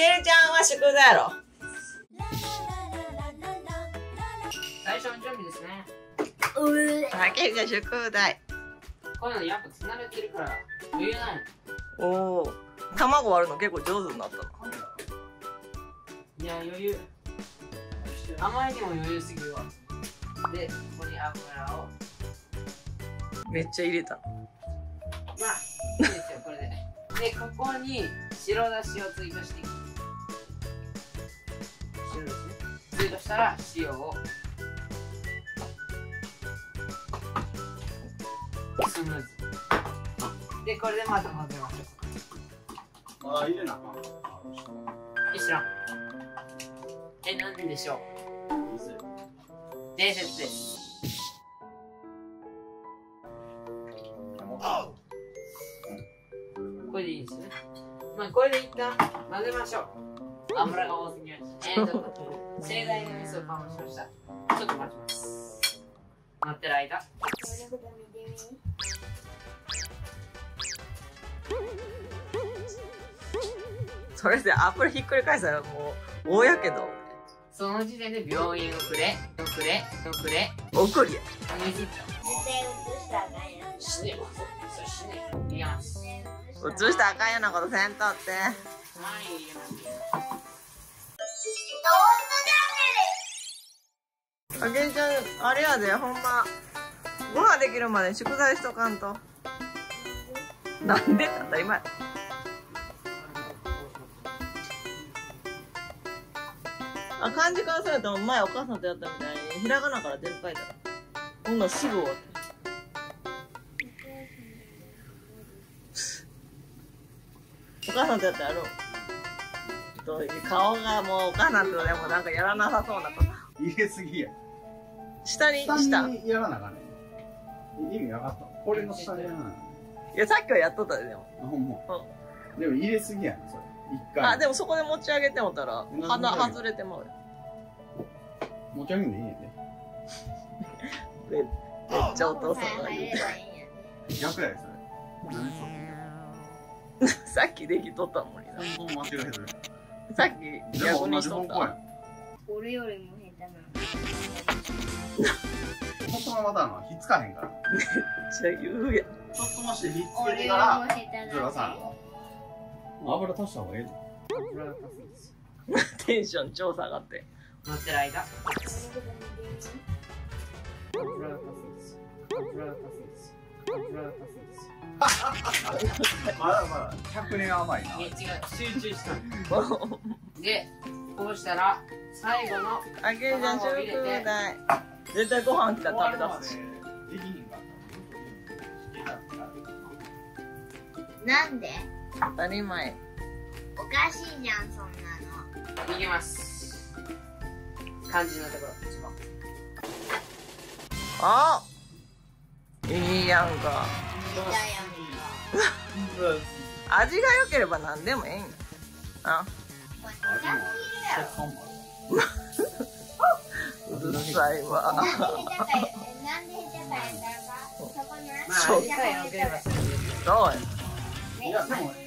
けるちゃんは宿題やろ。 最初の準備ですね。 あけるちゃん宿題。 こういうのやっぱつなれてるから余裕ないの。 おお。卵割るの結構上手になったな。 いや余裕。あまりにも余裕すぎるわ。でここに油を。 めっちゃ入れた。 まあいいですよこれで。でここに白だしを追加していく。白だしね。追加したら塩を。スムーズ。でこれでまた混ぜましょう。 ああ、入れなあかん。 知らん。なんででしょう。伝説です。これでいいですね。まあこれで一旦混ぜましょう。油が多すぎました。盛大な味噌をかましました。ちょっと待ちます。待ってる間。 それで油ひっくり返したらもう大やけど。 その時点で病院送れ。 送りや。 水。死ねば。それ死ね。入れます。 映したらあかんようなことせんとって。 はい、入れます。 あけんちゃん、あれやで、ほんま。ご飯できるまで宿題しとかんと。なんで当たり前。あ、漢字からすると前お母さんとやったみたいにひらがなから全部書いたらほんならすぐ終わって。お母さんとやったらやろう。顔がもうお母さんとでもなんかやらなさそうなと。 入れすぎや。 下に下した。 にやらなあかんねん。意味分かった。これの下にやらなあかんねん。 いや、さっきはやっとったで、でも。 あ、ほんま。 うん。 でも入れすぎやな、それ。一回。 あ、でもそこで持ち上げてもたら、鼻外れてもうよ。 持ち上げんでいいねんで。 めっちゃお父さんが言うて。 逆やで、それ。何それ。 さっきできとったもんな。 本当間違えてる。 さっき逆にしとった。 俺よりも下手な。 ちょっとまたのひっつかへんから。 めっちゃ言うやん。 ちょっとましてひっつけ俺よりもてから下手な。 ずらさん。油足した方がええの。 油が足すんですよ。 テンション超下がって。 待ってる間。油が足すんですよ。油が足すんですよ。油が足すんですよ。 まだまだ100年甘いな。 違う、集中したの。で、こうしたら最後のあけんちゃん宿題。絶対ご飯来たら食べ出すし。 なんで？ 当たり前。 おかしいじゃん、そんなの。 いきます。漢字のところ一番。 あ、いいやんか。味が良ければ何でもええんや。あ、うるさいわ。 なんで下手かやったかそこのまあ、味さえ良ければすぐできる。 そうや。 いや、でも、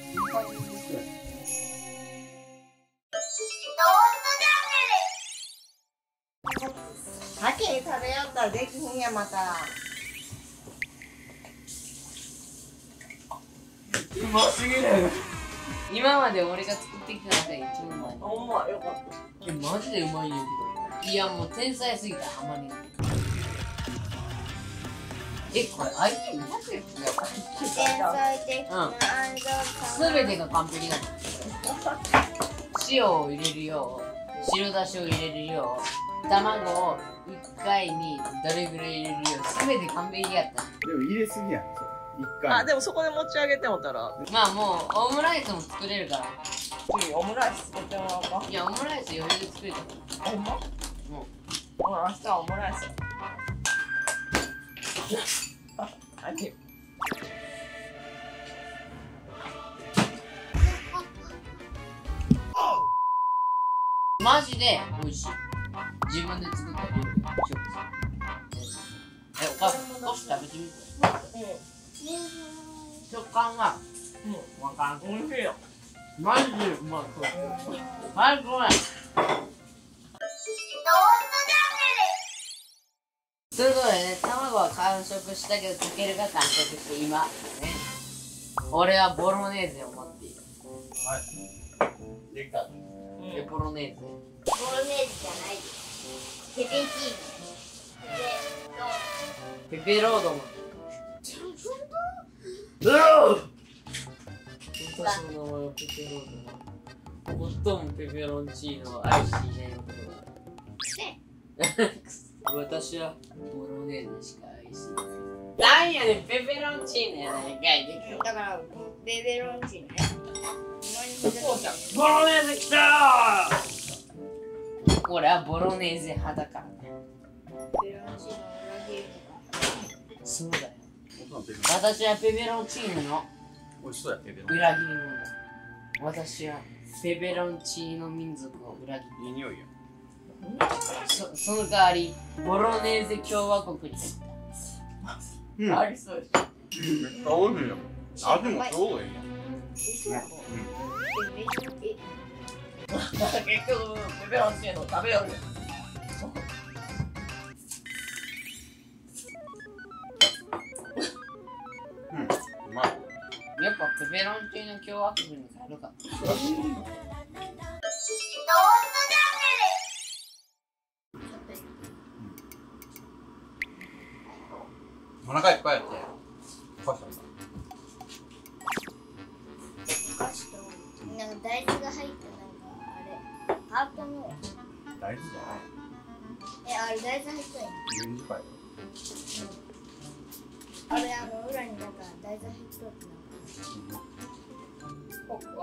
先に食べよったらできひんや、また。 うますぎる。 今まで俺が作ってきた中で一番うまい。 ほんま、よかった。 マジでうまいねんけど。いやもう天才すぎた、ハマり。これ相手になってるんだよ。 天才的なすべてが完璧だもん。塩を入れるよう、白だしを入れるよう、卵を1回にどれぐらい入れるよう、すべて完璧やった。 でも入れすぎやん、それ。一回。 あ、でもそこで持ち上げてもたら。 まあもうオムライスも作れるから。 次オムライス作ってもらおうか。 いやオムライス余裕で作れたから。 ほんま？ もほら、明日はオムライス。あ、何？ マジで美味しい。自分で作った料理の食事。お母さん少し食べてみて。食感はわからん。 美味しいよ。 マジでうまい。最高や。ということでね、卵は完食したけど、かけるが完食して今、ね。俺はボロネーゼを持っている。 はい。できた。 ボロネーゼ。 ボロネーズじゃないです。ペペチーノ。 ペペロードも。私の名前はペペロードも。最もペペロンチーノを愛していない男だ。私はボロネーゼしか愛していない。なんやねん、ペペロンチーノやないかい。 だからペペロンチーノね。 ボロネーゼ来たー。俺はボロネーゼ派だからね。 ペペロンチーノを裏切るそうだよ。 僕のペペロン私はペペロンチーノの美味しそうやペペロン。 裏切り者だ。私はペペロンチーノ民族を裏切いい匂いや。 り、その代わりボロネーゼ共和国に行った。ありそうでしょ。 めっちゃ美味しいよ。味もちょうどいいや。 結局ペペロンチーノ食べよる。 うん、うまい。 やっぱペペロンチーノ共和国に帰るか。 お腹いっぱいやって。パスタだ。 お菓子となんか大豆が入ったなんかあれハートの大豆じゃない。 あれ大豆入ったよ。 牛乳パイ。 あれ裏になんか大豆入っとって僕は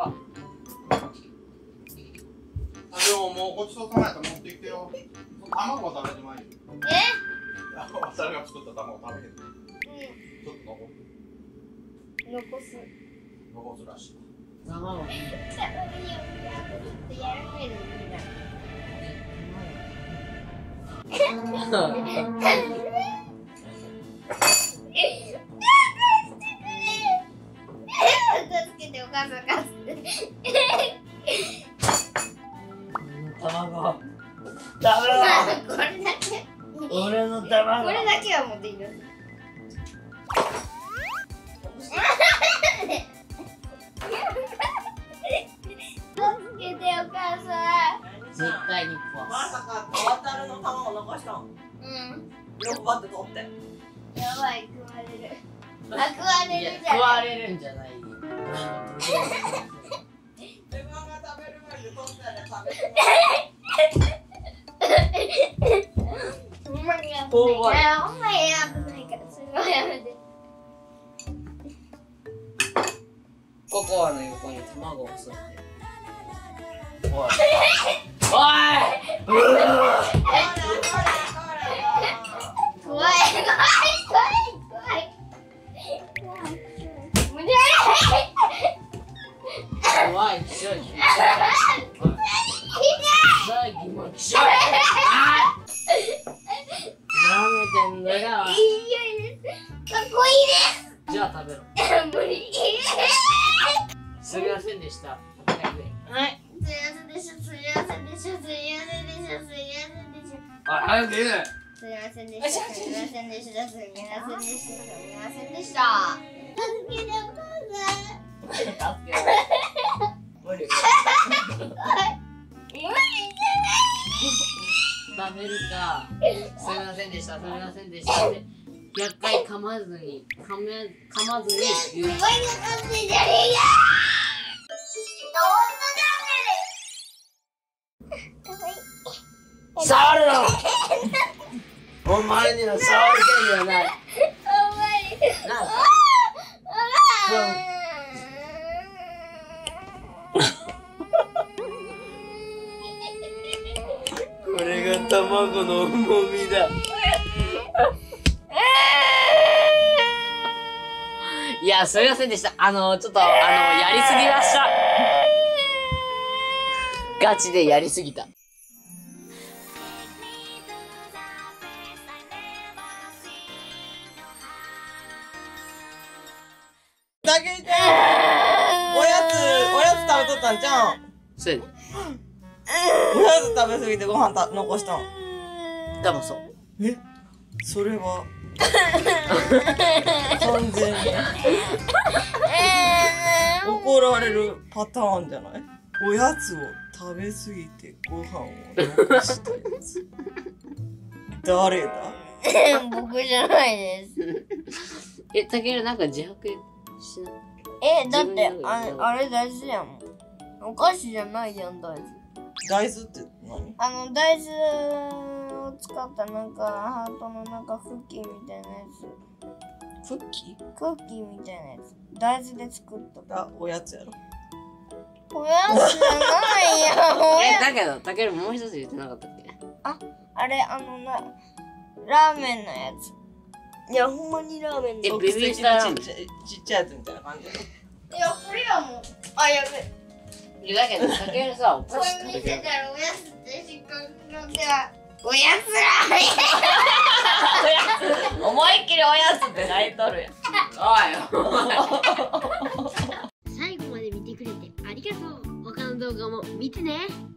でももうごちそうさまやから持ってきてよ。卵は食べてまいよ。わさびが作った卵食べへん。ちょっと残す残すらしい。 卵やらないで助けてお母さん助けて卵これだけ俺の卵これだけは持っていいの助けてお母さ絶対に壊まさか渡るの卵残したん。 ん欲張って取って。 やばい食われる食われいやるじゃ食わんれるんじゃないよ。 自分が食べる前に取ったら食べて。 ほんまにやおーいほんまに危ないからそれはやめてココアの横に卵を添えて。おい。おい。 怖い怖い怖い無理怖い。気持ち悪い。気持ち悪い。舐めてんだよ。 いい匂いですかっこいいじゃあ食べろ。 です無理すみませんでした。はい。 すいませんでしたすみませんでしたすみませんでしたすみませんでしたあ、早く言え。 すみませんでしたすみませんでしたすみませんでしたすみませんでした助けてお母助けろ。無理。 さん無理食べるか。すみませんでした。すみませんでしたって。100回噛まずに言う。 すごいのかってんじゃねえか触るな。お前には触る権利はない。 お前なあ。これが卵の重みだ。いや、すみませんでした。ちょっと、やりすぎました。ガチでやりすぎた。 だけじゃん。おやつ食べとったんちゃん。 そうやね。 おやつ食べ過ぎてご飯残したん。 多分そう。 え、それは完全に怒られるパターンじゃない？おやつを食べ過ぎてご飯を残したやつ。誰だ？ 僕じゃないです。 たけるなんか自白しな。 だってあれ大豆やもん。お菓子じゃないやん、大豆。 大豆って何？ 大豆を使ったなんかハートのなんかクッキーみたいなやつ。 クッキー？ クッキーみたいなやつ。大豆で作った。 おやつやろ。 おやつじゃないやん。 だけどたけるもう一つ言ってなかったっけ？ あれラーメンのやつ。いや、ほんまにラーメンの。 ベビースターラーメンちっちゃいやつみたいな感じ。 いや、これやもん。あ、やべ。 だけどたけるさ、おこ菓子れ見食べてる。 せたらおやつってしかなんでおやつラーメン。 思いっきりおやつって泣いとるやん。 おい。 最後まで見てくれてありがとう。他の動画も見てね。